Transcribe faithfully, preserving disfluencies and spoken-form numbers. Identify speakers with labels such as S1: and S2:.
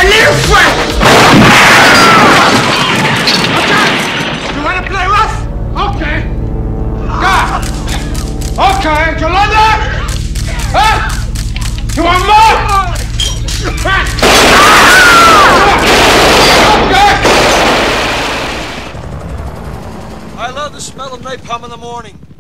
S1: little friend! Okay! You wanna play rough? Okay! Go! Okay, you like that? Huh? You want more? Okay!
S2: I love the smell of napalm in the morning.